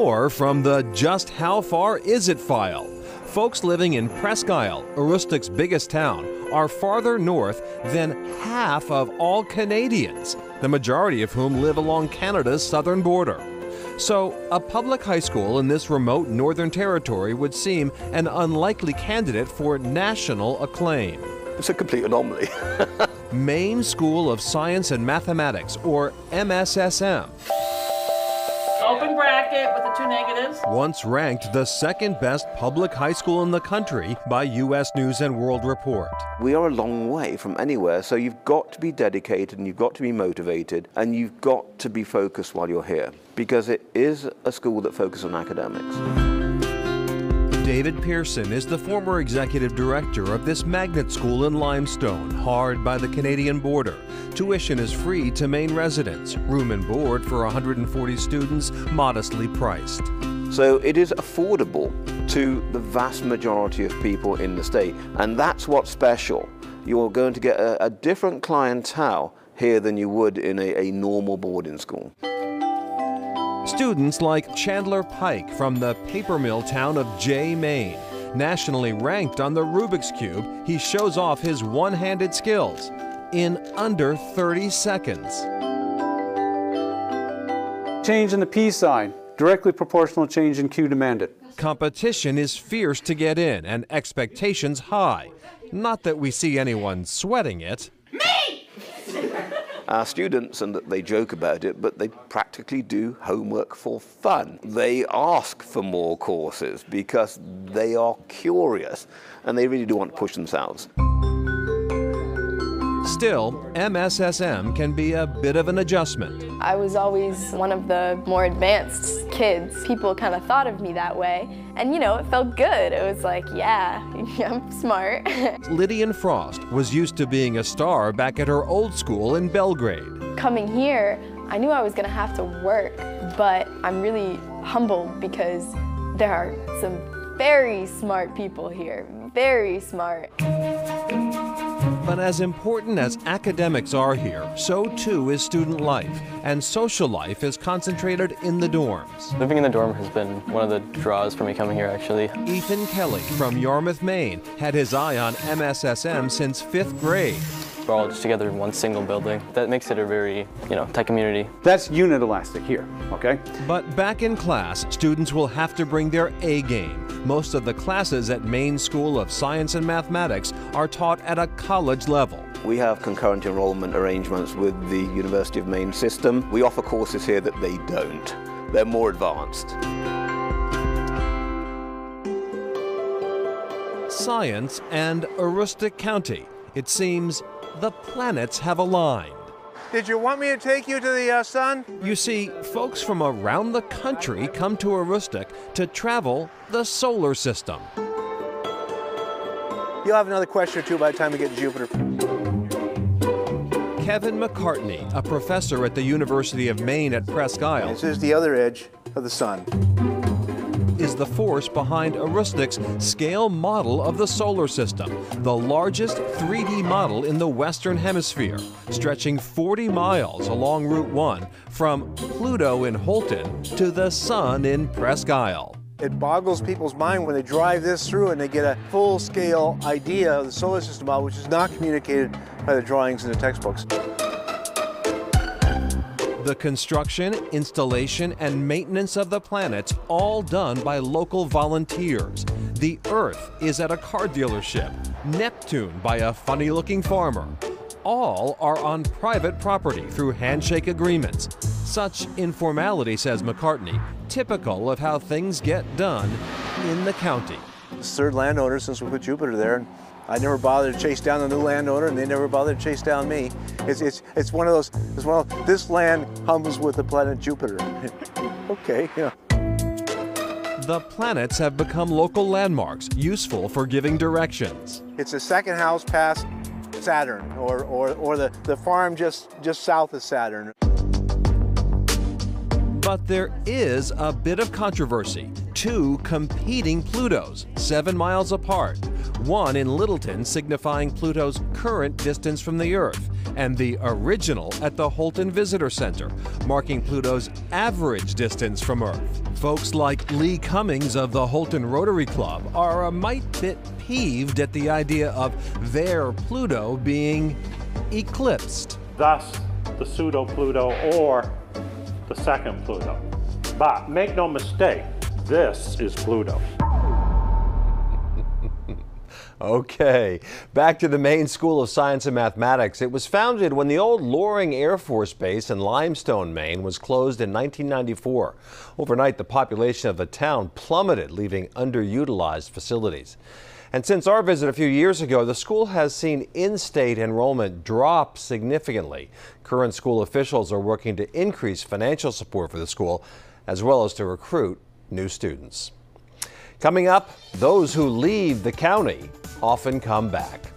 more from the Just How Far Is It file. Folks living in Presque Isle, Aroostook's biggest town, are farther north than half of all Canadians, the majority of whom live along Canada's southern border. So, a public high school in this remote northern territory would seem an unlikely candidate for national acclaim. It's a complete anomaly. Maine School of Science and Mathematics, or MSSM. Open bracket with the two negatives. Once ranked the second best public high school in the country by U.S. News and World Report. We are a long way from anywhere, so you've got to be dedicated and you've got to be motivated and you've got to be focused while you're here, because it is a school that focuses on academics. David Pearson is the former executive director of this magnet school in Limestone, hard by the Canadian border. Tuition is free to Maine residents. Room and board for 140 students, modestly priced. So it is affordable to the vast majority of people in the state, and that's what's special. You're going to get a different clientele here than you would in a normal boarding school. Students like Chandler Pike from the paper mill town of Jay, Maine. Nationally ranked on the Rubik's Cube, he shows off his one-handed skills in under 30 seconds. Change in the P sign, directly proportional change in Q demanded. Competition is fierce to get in and expectations high. Not that we see anyone sweating it. Our students, and they joke about it, but they practically do homework for fun. They ask for more courses because they are curious and they really do want to push themselves. Still, MSSM can be a bit of an adjustment. I was always one of the more advanced kids. People kind of thought of me that way. And you know, it felt good. It was like, yeah, I'm smart. Lydian Frost was used to being a star back at her old school in Belgrade. Coming here, I knew I was gonna have to work, but I'm really humbled because there are some very smart people here, very smart. But as important as academics are here, so too is student life, and social life is concentrated in the dorms. Living in the dorm has been one of the draws for me coming here, actually. Ethan Kelly from Yarmouth, Maine, had his eye on MSSM since 5th grade. We're all just together in one single building. That makes it a very, tight community. That's unit elastic here, okay? But back in class, students will have to bring their A game. Most of the classes at Maine School of Science and Mathematics are taught at a college level. We have concurrent enrollment arrangements with the University of Maine system. We offer courses here that they don't. They're more advanced. Science and Aroostook County. It seems the planets have aligned. Did you want me to take you to the sun? You see, folks from around the country come to Aroostook to travel the solar system. You'll have another question or two by the time we get to Jupiter. Kevin McCartney, a professor at the University of Maine at Presque Isle, This is the other edge of the sun. is the force behind Aroostook's scale model of the solar system, the largest 3D model in the Western Hemisphere, stretching 40 miles along Route 1 from Pluto in Holton to the Sun in Presque Isle. It boggles people's mind when they drive this through and they get a full-scale idea of the solar system model, which is not communicated by the drawings in the textbooks. The construction, installation, and maintenance of the planets, all done by local volunteers. The Earth is at a car dealership, Neptune by a funny-looking farmer. All are on private property through handshake agreements. Such informality, says McCartney, typical of how things get done in the county. It's the third landowner since we put Jupiter there. And I never bothered to chase down the new landowner, and they never bothered to chase down me. It's one of those. This land hums with the planet Jupiter. Okay, yeah. The planets have become local landmarks, useful for giving directions. It's the second house past Saturn, or the farm just south of Saturn. But there is a bit of controversy. Two competing Plutos, 7 miles apart. one in Littleton signifying Pluto's current distance from the Earth, and the original at the Holton Visitor Center, marking Pluto's average distance from Earth. Folks like Lee Cummings of the Holton Rotary Club are a mite bit peeved at the idea of their Pluto being eclipsed. Thus, the pseudo-Pluto or the second Pluto. But make no mistake, this is Pluto. Okay, back to the Maine School of Science and Mathematics. It was founded when the old Loring Air Force Base in Limestone, Maine was closed in 1994. Overnight, the population of the town plummeted, leaving underutilized facilities. And since our visit a few years ago, the school has seen in-state enrollment drop significantly. Current school officials are working to increase financial support for the school, as well as to recruit new students. Coming up, those who leave the county often come back.